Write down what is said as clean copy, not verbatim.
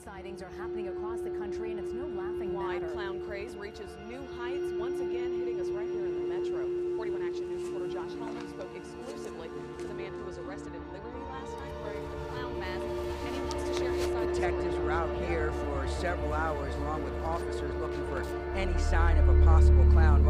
sightings are happening across the country, and it's no laughing matter. Clown craze reaches new heights, once again hitting us right here in the metro. 41 Action News reporter Josh Holman spoke exclusively to the man who was arrested in Liberty last night wearing the clown mask, and he wants to share his side of the story. Detectives were out here for several hours along with officers looking for any sign of a possible clown